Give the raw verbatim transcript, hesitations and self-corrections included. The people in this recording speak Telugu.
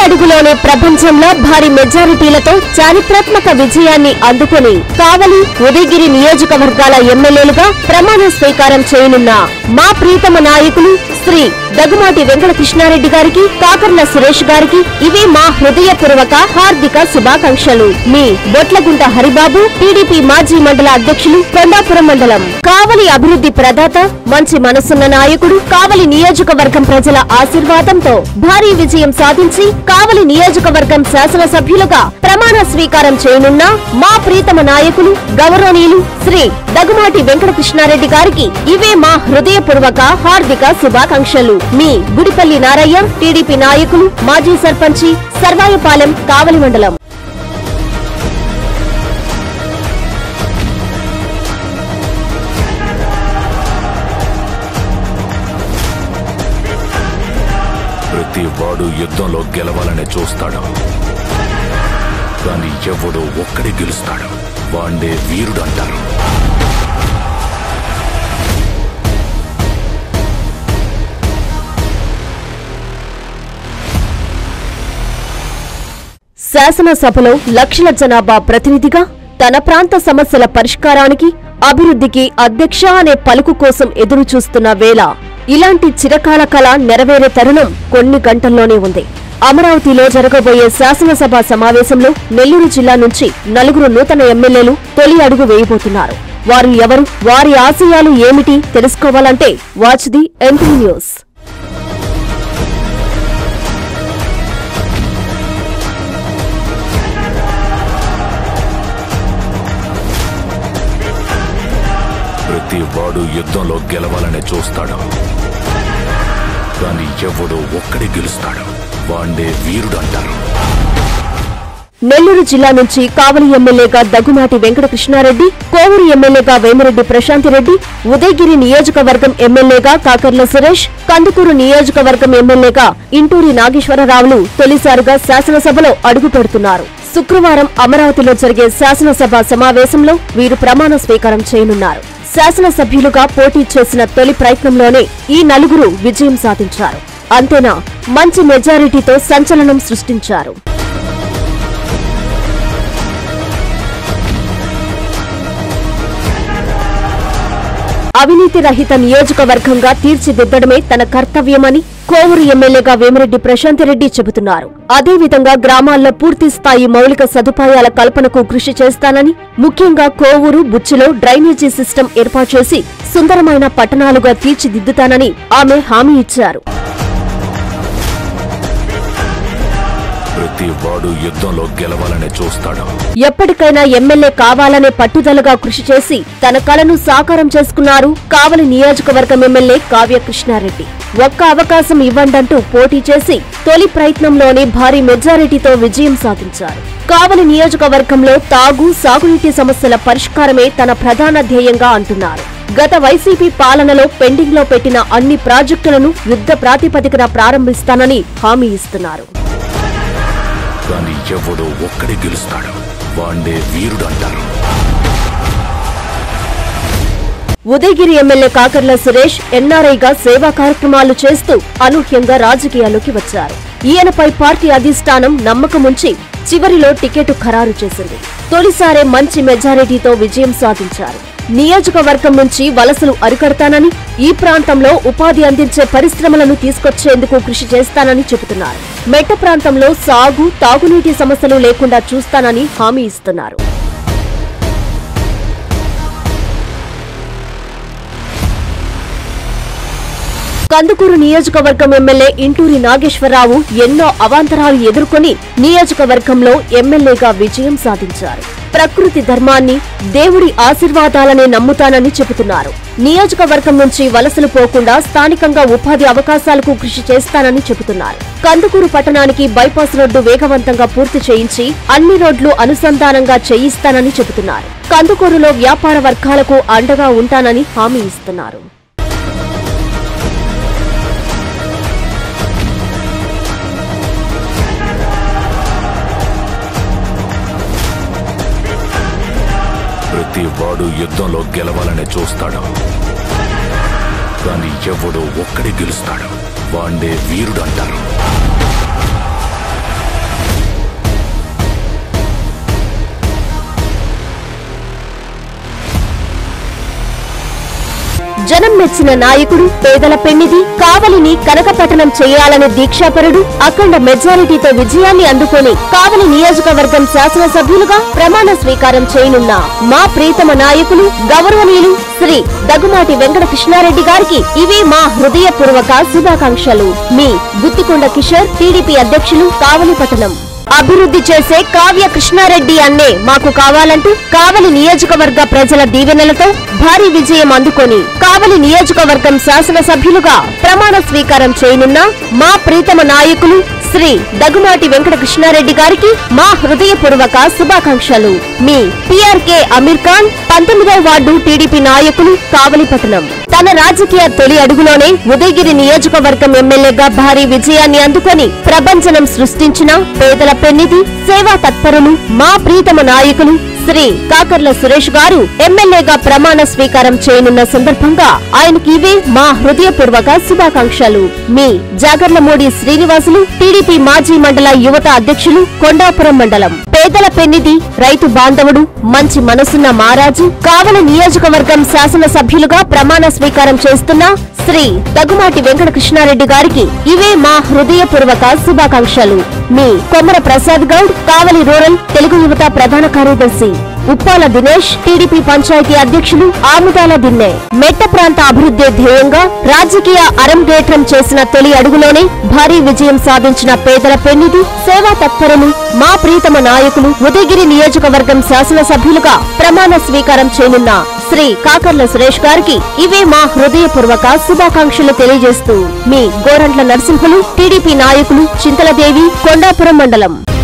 అడుగులోనే ప్రపంచంలో భారీ మెజారిటీలతో చారిత్రాత్మక విజయాన్ని అందుకుని కావలి, ఉదయగిరి నియోజకవర్గాల ఎమ్మెల్యేలుగా ప్రమాణ స్వీకారం చేయనున్న మా ప్రీతమ నాయకులు శ్రీ దగ్గుమాటి వెంకటకృష్ణారెడ్డి గారికి, కాకర్ల సురేష్ గారికి ఇవే మా హృదయపూర్వక హార్దిక శుభాకాంక్షలు. మీ బొట్లగుంట హరిబాబు, టీడీపీ మాజీ మండల అధ్యక్షులు, కొండాపురం మండలం. కావలి అభివృద్ధి ప్రదాత, మంచి మనసున్న నాయకుడు, కావలి నియోజకవర్గం ప్రజల ఆశీర్వాదంతో భారీ విజయం సాధించి కావలి నియోజకవర్గం శాసనసభ్యులుగా ప్రమాణ స్వీకారం చేయనున్న మా ప్రీతమ నాయకులు గౌరవనీయులు శ్రీ దగ్గుమాటి వెంకటకృష్ణారెడ్డి గారికి ఇవే మా హృదయపూర్వక హార్దిక శుభాకాంక్షలు. మీ గుడిపల్లి నారయ్య, టీడీపీ నాయకులు, మాజీ సర్పంచి, సర్వాయపాలెం, కావలి మండలం. ప్రతి వాడు యుద్ధంలో గెలవాలని చూస్తాడు, కానీ ఎవడో ఒక్కడే గెలుస్తాడు. వాండే వీరుడు అంటారు. శాసనసభలో లక్షల జనాభా ప్రతినిధిగా తన ప్రాంత సమస్యల పరిష్కారానికి, అభివృద్ధికి అధ్యక్ష అనే పలుకు కోసం ఎదురు చూస్తున్న వేళ ఇలాంటి చిరకాల కళ నెరవేరే తరుణం కొన్ని గంటల్లోనే ఉంది. అమరావతిలో జరగబోయే శాసనసభ సమావేశంలో నెల్లూరు జిల్లా నుంచి నలుగురు నూతన ఎమ్మెల్యేలు తొలి అడుగు వేయబోతున్నారు. వారు ఎవరు, వారి ఆశయాలు ఏమిటి తెలుసుకోవాలంటే వాచ్ ది ఎంట్రీ న్యూస్. ప్రతి వాడు యుద్ధంలో గెలవాలని చూస్తాడు, కానీ ఎవడో ఒక్కడే గెలుస్తాడు. వాండే వీరుడు అంటారు. నెల్లూరు జిల్లా నుంచి కావలి ఎమ్మెల్యేగా దగ్గుమాటి వెంకటకృష్ణారెడ్డి, కోవూరు ఎమ్మెల్యేగా వేమిరెడ్డి ప్రశాంతిరెడ్డి, ఉదయగిరి నియోజకవర్గం ఎమ్మెల్యేగా కాకర్ల సురేష్, కందుకూరు నియోజకవర్గం ఎమ్మెల్యేగా ఇంటూరి నాగేశ్వరరావులు తొలిసారిగా శాసనసభలో అడుగు పెడుతున్నారు. శుక్రవారం అమరావతిలో జరిగే శాసనసభ సమావేశంలో వీరు ప్రమాణ స్వీకారం చేయనున్నారు. శాసనసభ్యులుగా పోటీ చేసిన తొలి ప్రయత్నంలోనే ఈ నలుగురు విజయం సాధించారు. అంతేనా, మంచి మెజారిటీతో సంచలనం సృష్టించారు. అవినీతి రహిత నియోజకవర్గంగా తీర్చిదిద్దడమే తన కర్తవ్యమని కోవూరు ఎమ్మెల్యేగా వేమిరెడ్డి ప్రశాంతిరెడ్డి చెబుతున్నారు. అదేవిధంగా గ్రామాల్లో పూర్తి స్థాయి మౌలిక సదుపాయాల కల్పనకు కృషి చేస్తానని, ముఖ్యంగా కోవూరు, బుచ్చిలో డ్రైనేజీ సిస్టం ఏర్పాటు చేసి సుందరమైన పట్టణాలుగా తీర్చిదిద్దుతానని ఆమె హామీ ఇచ్చారు. ప్రతి వాడు యుద్ధంలో గెలవాలని చూస్తాడు. ఎప్పటికైనా ఎమ్మెల్యే కావాలనే పట్టుదలగా కృషి చేసి తన కలను సాకారం చేసుకున్నారు కావలి నియోజకవర్గం ఎమ్మెల్యే కావ్య కృష్ణారెడ్డి. ఒక్క అవకాశం ఇవ్వండంటూ పోటీ చేసి తొలి ప్రయత్నంలోనే భారీ మెజారిటీతో విజయం సాధించారు. కావలి నియోజకవర్గంలో తాగు, సాగునీటి సమస్యల పరిష్కారమే తన ప్రధాన ధ్యేయంగా అంటున్నారు. గత వైసీపీ పాలనలో పెండింగ్ లో పెట్టిన అన్ని ప్రాజెక్టులను యుద్ధ ప్రాతిపదికన ప్రారంభిస్తానని హామీ ఇస్తున్నారు. కానీ ఎవడో ఒక్కడే గెలుస్తాడు. వాండే వీరుడు అంటారు. ఉదయగిరి ఎమ్మెల్యే కాకర్ల సురేష్ ఎన్ఆర్ఐగా సేవా కార్యక్రమాలు చేస్తూ అనూహ్యంగా రాజకీయాల్లోకి వచ్చారు. ఈయనపై పార్టీ అధిష్టానం నమ్మకముంచి చివరిలో టికెట్ ఖరారు చేసింది. తొలిసారే మంచి మెజారిటీతో విజయం సాధించారు. నియోజకవర్గం నుంచి వలసలు అరికడతానని, ఈ ప్రాంతంలో ఉపాధి అందించే పరిశ్రమలను తీసుకొచ్చేందుకు కృషి చేస్తానని చెబుతున్నారు. మెట్ట ప్రాంతంలో సాగు, తాగునీటి సమస్యలు లేకుండా చూస్తానని హామీ ఇస్తున్నారు. కందుకూరు నియోజకవర్గం ఎమ్మెల్యే ఇంటూరి నాగేశ్వరరావు ఎన్నో అవాంతరాలు ఎదుర్కొని నియోజకవర్గంలో ఎమ్మెల్యేగా విజయం సాధించారు. ప్రకృతి ధర్మాన్ని, దేవుడి ఆశీర్వాదాలనే నమ్ముతానని చెబుతున్నారు. నియోజకవర్గం నుంచి వలసలు పోకుండా స్థానికంగా ఉపాధి అవకాశాలకు కృషి చేస్తానని చెబుతున్నారు. కందుకూరు పట్టణానికి బైపాస్ రోడ్డు వేగవంతంగా పూర్తి చేయించి అన్ని రోడ్లు అనుసంధానంగా చేయిస్తానని చెబుతున్నారు. కందుకూరులో వ్యాపార వర్గాలకు అండగా ఉంటానని హామీ ఇస్తున్నారు. ప్రతి వాడు యుద్ధంలో గెలవాలని చూస్తాడు, కానీ ఎవడో ఒక్కడే గెలుస్తాడు. వాండే వీరుడు అంటారు. జనం మెచ్చిన నాయకుడు, పేదల పెన్నిధి, కావలిని కనకపట్టణం చేయాలని దీక్షాపరుడు, అఖండ మెజారిటీతో విజయాన్ని అందుకొని కావలి నియోజకవర్గం శాసనసభ్యులుగా ప్రమాణ స్వీకారం చేయనున్న మా ప్రీతమ నాయకులు గౌరవనీయులు శ్రీ దగ్గుమాటి వెంకట కృష్ణారెడ్డి గారికి ఇవే మా హృదయపూర్వక శుభాకాంక్షలు. మీ గుత్తికొండ కిషోర్, టీడీపీ అధ్యక్షులు, కావలిపట్టణం. అభివృద్ధి చేసే కావ్య కృష్ణారెడ్డి అన్నే మాకు కావాలంటూ కావలి నియోజకవర్గ ప్రజల దీవెనలతో భారీ విజయం అందుకొని కావలి నియోజకవర్గం శాసనసభ్యులుగా ప్రమాణ స్వీకారం చేయనున్న మా ప్రీతమ నాయకులు శ్రీ దగ్గుమాటి వెంకట కృష్ణారెడ్డి గారికి మా హృదయపూర్వక శుభాకాంక్షలు. మీ పీఆర్కే అమీర్ ఖాన్, పంతొమ్మిదవ వార్డు టీడీపీ నాయకులు, కావలిపట్టణం. తన రాజకీయ తొలి అడుగులోనే ఉదయగిరి నియోజకవర్గం ఎమ్మెల్యేగా భారీ విజయాన్ని అందుకొని ప్రభంజనం సృష్టించిన పేదల పెన్నిధి, సేవా తత్పరులు మా ప్రీతమ నాయకులు శ్రీ కాకర్ల సురేష్ గారు ఎమ్మెల్యేగా ప్రమాణ స్వీకారం చేయనున్న సందర్భంగా ఆయనకి ఇవే మా హృదయపూర్వక శుభాకాంక్షలు. మీ జాగర్లమూడి శ్రీనివాసులు, టీడీపీ మాజీ మండల యువత అధ్యక్షులు, కొండాపురం మండలం. పేదల పెన్నిధి, రైతు బాంధవుడు, మంచి మనసున్న మారాజు, కావలి నియోజకవర్గం శాసనసభ్యులుగా ప్రమాణ స్వీకారం చేస్తున్న శ్రీ దగ్గుమాటి వెంకట కృష్ణారెడ్డి గారికి ఇవే మా హృదయపూర్వక శుభాకాంక్షలు. మీ కొమ్మర ప్రసాద్ గౌడ్, కావలి రూరల్ తెలుగు యువత ప్రధాన కార్యదర్శి. ఉప్పాల దినేష్, టీడీపీ పంచాయతీ అధ్యక్షులు, ఆముదాల దిన్నె. మెట్ట ప్రాంత అభివృద్ధి ధ్యేయంగా రాజకీయ అరంగేట్రం చేసిన తొలి అడుగులోనే భారీ విజయం సాధించిన పేదల పెన్నిధి, సేవా తత్పరులు మా ప్రీతమ నాయకులు, ఉదయగిరి నియోజకవర్గం శాసనసభ్యులుగా ప్రమాణ స్వీకారం చేయనున్న శ్రీ కాకర్ల సురేష్ గారికి ఇవే మా హృదయపూర్వక శుభాకాంక్షలు తెలియజేస్తూ మీ గోరంట్ల నరసింహులు, టీడీపీ నాయకులు, చింతలదేవి, కొండాపురం మండలం.